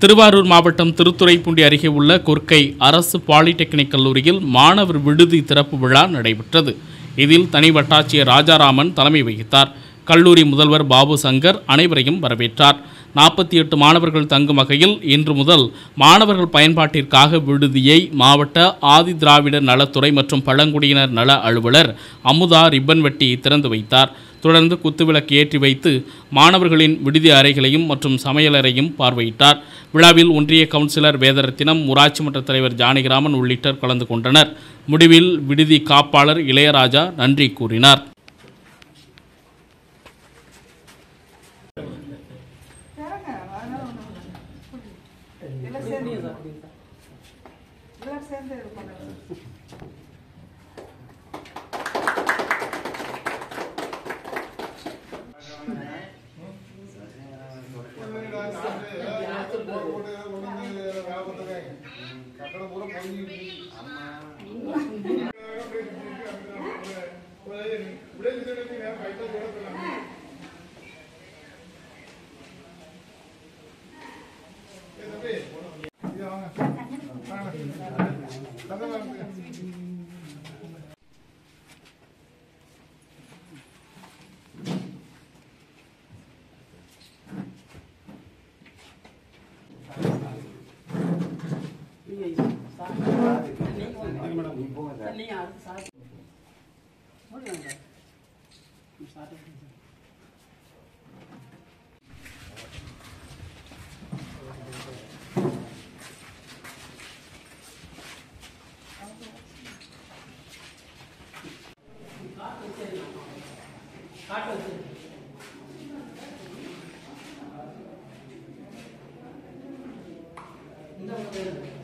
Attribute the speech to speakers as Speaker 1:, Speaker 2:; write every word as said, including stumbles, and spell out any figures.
Speaker 1: திருவாரூர் மாவட்டம் திருத்துறைப்பூண்டி அருகே உள்ள கொர்க்கை அரசு பாலிடெக்னிக் கல்லூரியில் மாணவர் விடுதி திறப்பு விழா நடைபெற்றது. இதில் தனி வட்டாட்சியர் ராஜாராமன் தலைமை வகித்தார். கல்லூரி முதல்வர் பாபு சங்கர் அனைவரையும் வரவேற்றார். நாற்பத்தி எட்டு மாணவர்கள் தங்கும் வகையில் இன்று முதல் மாணவர்கள் பயன்பாட்டிற்காக விடுதியை மாவட்ட ஆதி திராவிடர் நலத்துறை மற்றும் பழங்குடியினர் நல அலுவலர் அமுதா ரிப்பன் வெட்டி திறந்து வைத்தார். தொடர்ந்து குத்துவிளக்கு ஏற்றி வைத்து மாணவர்களின் விடுதி அறைகளையும் மற்றும் சமையலறையும் பார்வையிட்டார். விழாவில் ஒன்றிய கவுன்சிலர் வேதரத்தினம், ஊராட்சி மன்ற தலைவர் ஜானகிராமன் உள்ளிட்டோர் கலந்து கொண்டனர். முடிவில் விடுதி காப்பாளர் இளையராஜா நன்றி கூறினார்.
Speaker 2: இந்த